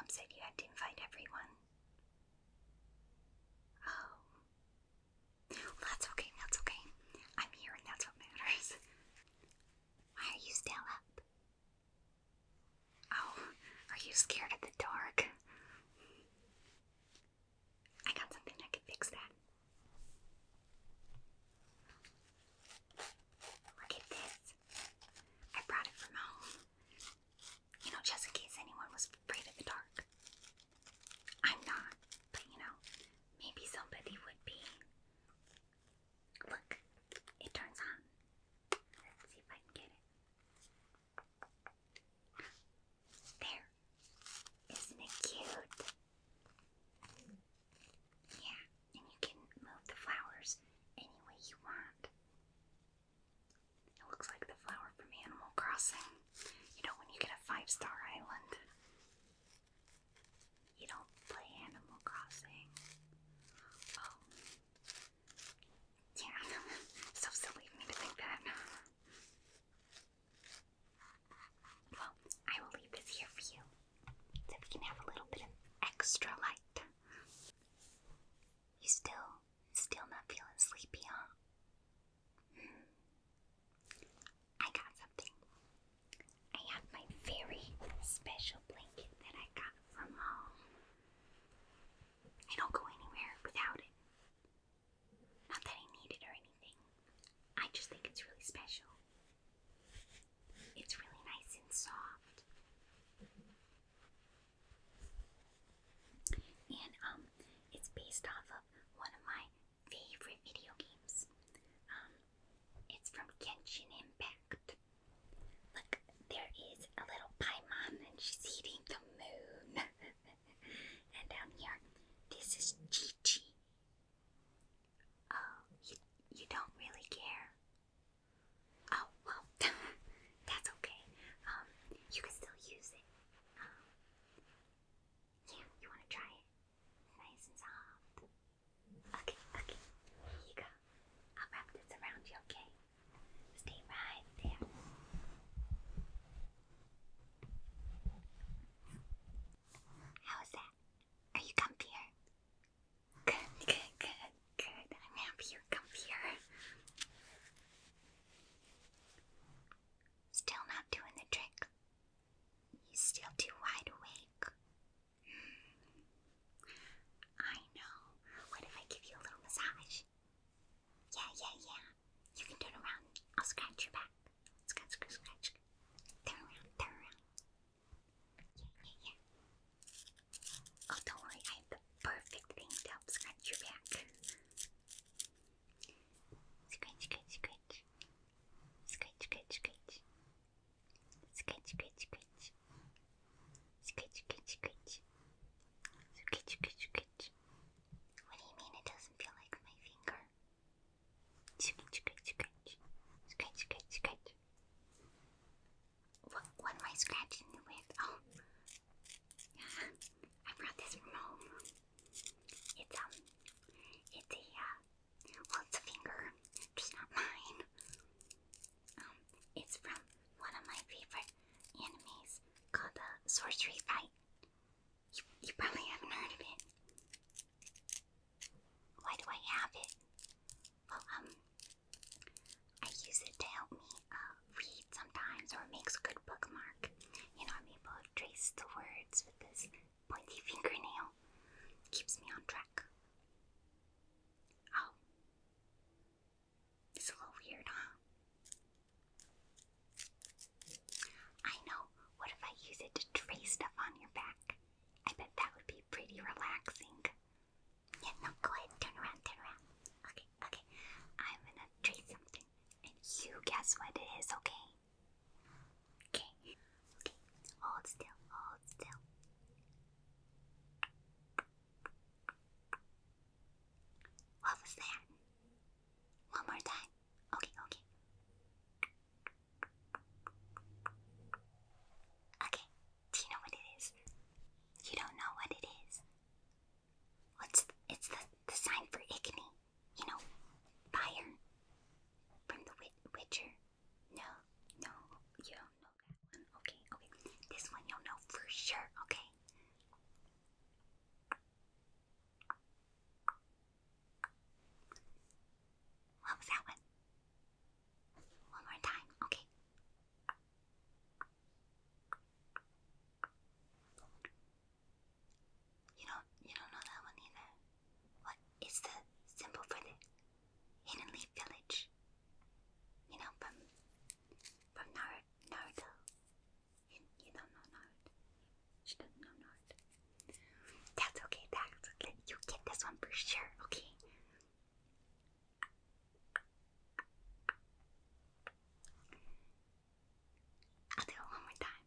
mom said you had to invite everyone. Oh. Well, that's okay, that's okay. I'm here and that's what matters. Why are you still up? Oh, are you scared of the dark? I got something that can fix that. Look at this. I brought it from home. You know, just in case anyone was afraid of the dark. I'm not, but you know, maybe somebody would be. Look, it turns on. Let's see if I can get it. There. Isn't it cute? Yeah, and you can move the flowers any way you want. It looks like the flower from Animal Crossing. You know, when you get a 5-star island. You don't play Animal Crossing. Oh. Yeah, so silly of me to think that. Well, I will leave this here for you, so we can have a little bit of extra light. You still not feeling sleepy, huh? I got something. I have my very special blanket that I got from home. I don't go anywhere without it. Not that I need it or anything. I just think it's really special. It's really nice and soft. And it's based off of one of my favorite video games. It's from Genshin Impact. Look, there is a little Paimon and she's eating the moon. And down here, this is Chi-Chi. Oh, you don't really care? Oh, well, that's okay. You can still use it. Yeah, you want to try it? Nice and soft. Okay, here you go. I'll wrap this around you, okay? Stay right there. How is that? Are you comfier? Good. I'm happy you're comfier. Still not doing the trick. You still too wide awake. I know. What if I give you a little massage? Yeah. You can turn around. I'll scratch your back. Scratch. Turn around. Yeah. Oh, don't worry. I have the perfect thing to help scratch your back. Scratch. What do you mean it doesn't feel like my finger? Scratch. What am I scratching you with? Oh, I brought this from home. It's a finger, just not mine. It's from one of my favorite animes called Sorcery Fight. You probably haven't heard of it. Why do I have it? Well, I use it to help me read sometimes, or it makes a good bookmark. You know, I'm able to trace the words with this pointy fingernail. Keeps me on track. Oh. It's a little weird, huh? I know. What if I use it to trace stuff on your back? I bet that would be pretty relaxing. Yeah, no, go ahead. Turn around. Okay. I'm gonna trace something. And you guess what it is, okay? Okay. Hold still. What was that? One more time. Okay. Okay. Do you know what it is? You don't know what it is. It's the sign for Igni. You know, fire from the Witcher. No. No, not. That's okay, that's okay. You get this one for sure, okay? I'll do it one more time.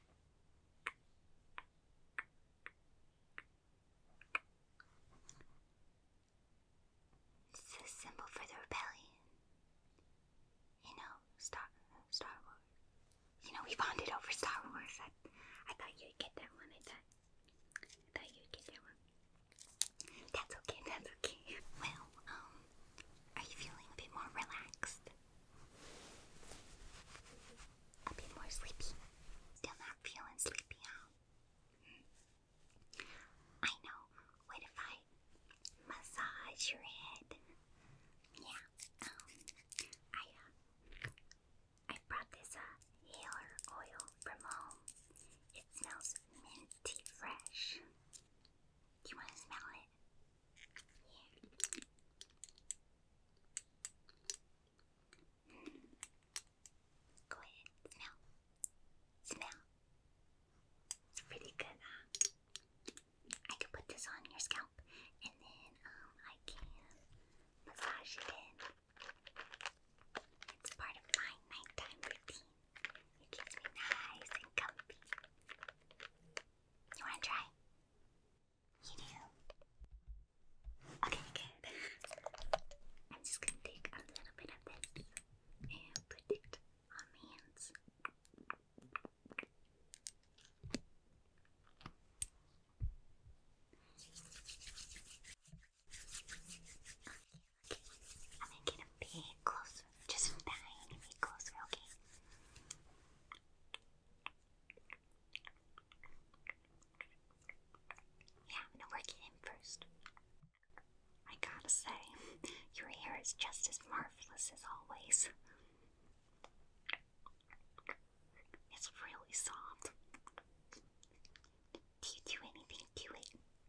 It's a symbol for the rebellion. You know, Star Wars. You know, we bonded over Star Wars. I thought you'd get that one. I thought you'd get that one. That's okay, that's okay. Well, are you feeling a bit more relaxed? A bit more sleepy? Still not feeling sleepy, huh? I know. What if I massage your head? Yeah, I brought this healer oil from home. It smells minty fresh. Do you want to smell it? Yeah. Go ahead, smell. Smell. It's pretty good, huh? I can put this on your scalp, and then I can massage it in. It's part of my nighttime routine. It keeps me nice and comfy. You wanna try? You do? Okay, good. I'm just gonna take a little bit of this and put it on my hands. I'm gonna get a bit closer, just a tiny bit closer, okay? Yeah, I'm gonna work it in first. I gotta say, your hair is just as marvelous as always. It's really soft. Do you do anything to it?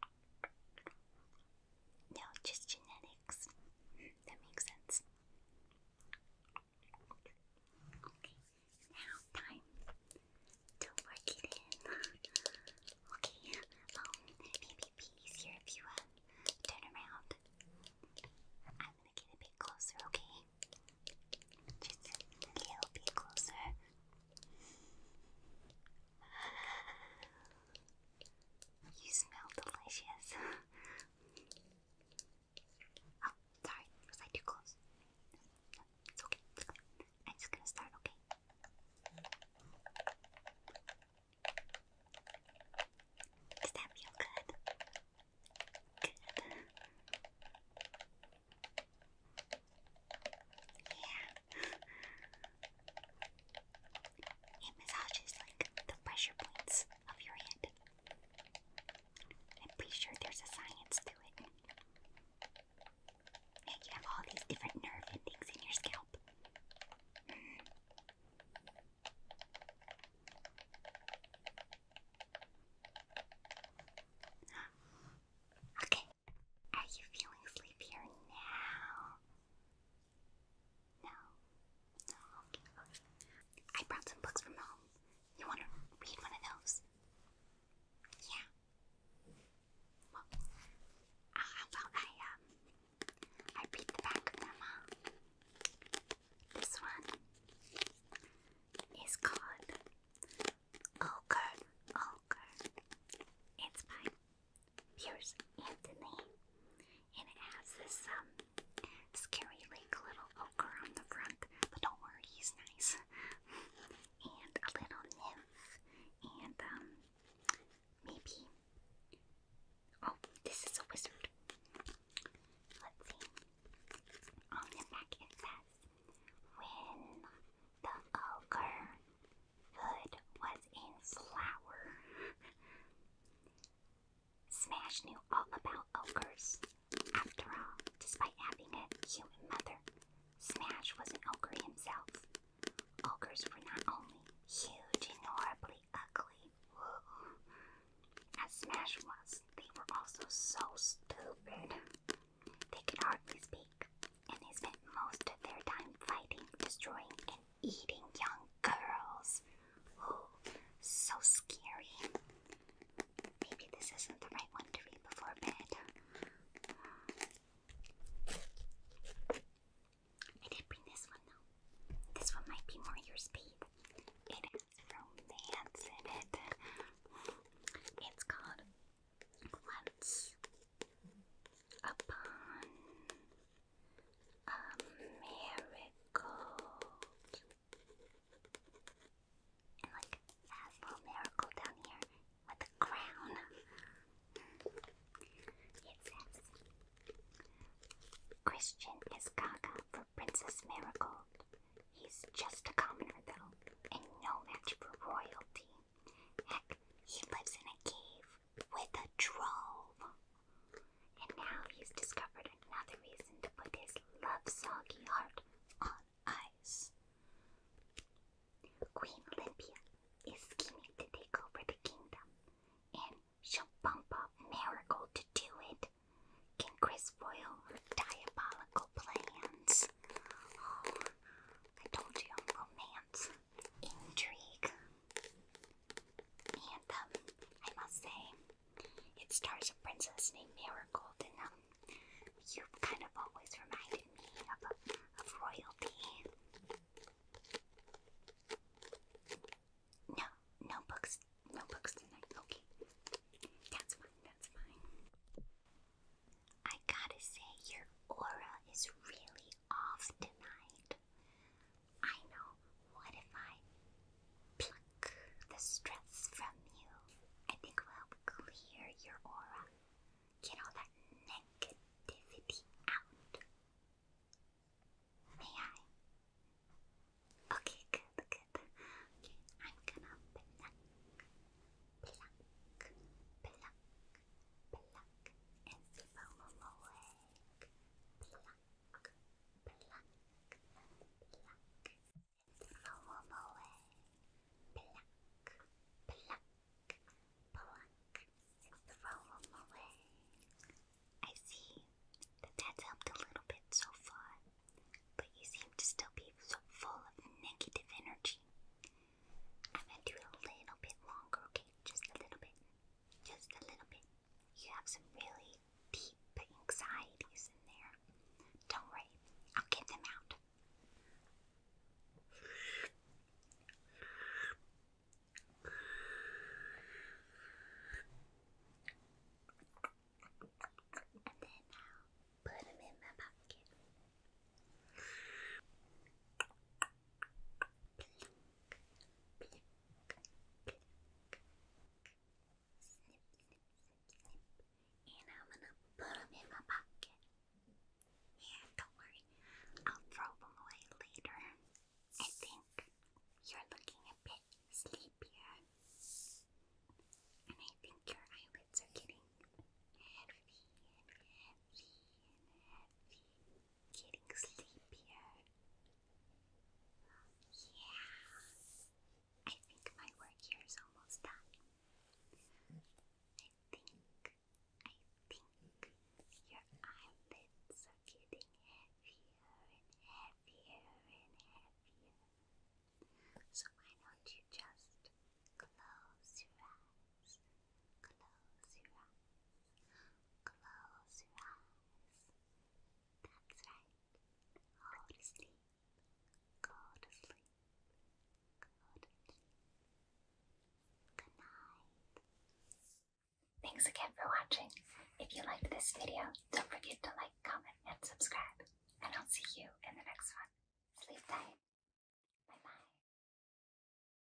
No, just genetics. That makes sense. Okay, now time to work it in. Okay, maybe it'd be easier if you turn around. I'm gonna get a bit closer, okay? Just a little bit closer. You smell delicious. Oh, sorry, was I too close? It's okay. I'm just gonna start, okay? Does that feel good? Good. Yeah. It massages like the pressure points of your head. I'm pretty sure there's a science to it. And you have all these different nerve endings in your scalp. Okay. Are you feeling sleepier now? No. No, okay. I brought some books from home. You want to read one of those? Yeah. Well, how about I read the back of them, This one is called Ogre. It's by Pierce Anthony, and it has this scary like little ogre on the front, but don't worry, he's nice. And a little nymph, and maybe, oh, this is a wizard. Let's see. On the back it says, when the ogre hood was in flower. Smash knew all about ogres. After all, despite having a human mother, Smash was an ogre himself. Ogres were not only huge and horribly ugly, as Smash was, they were also so stupid. They could hardly speak, and they spent most of their time fighting, destroying, and eating young girls. Ooh, so scary. this isn't the right one to read before bed. I did bring this one though. This one might be more your speed. It has romance in it. It's called Once Upon a Marigold. And like, it has a little marigold down here with a crown. It says, Christian is gaga for Princess Marigold. He's just a commoner though, and no match for royalty. Heck, he lives in a cave with a trove. And now he's discovered another reason to put his love-soggy heart on ice. Queen Olympia is scheming to take over the kingdom, and she'll bump off Marigold to do it. Can Chris foil her diabolical plans? Oh, I told you, romance, intrigue. And, I must say, it stars a princess named Marigold, and, you kind of always reminded me of royalty. No books tonight, okay. That's fine. I gotta say, your aura is really off tonight. I know, what if I pluck the stress from you? I think will help clear your aura. Get all that negativity out. May I? Okay, good. Okay, I'm gonna pluck, and throw them away. Pluck, and throw them away. Pluck, and throw them away. I see that that's helped a little bit so far, but you seem to still be so full of negative energy. I'm gonna do it a little bit longer, okay? Just a little bit. You have some really deep anxieties in there. Don't worry, I'll get them out. And then I'll put them in my pocket. And I'm gonna put them in my pocket. Yeah, don't worry, I'll throw them away later. I think you're looking a bit sleepier, and I think your eyelids are getting heavy. Getting sleepier. Yeah, I think my work here is almost done. I think your eyelids are getting heavier and heavier and heavier. So why don't you just close your eyes? Close your eyes. Close your eyes. That's right. Go to sleep. Go to sleep. Go to sleep. Good night. Thanks again for watching. If you liked this video, don't forget to like, comment, and subscribe. And I'll see you in the next one. Sleep tight.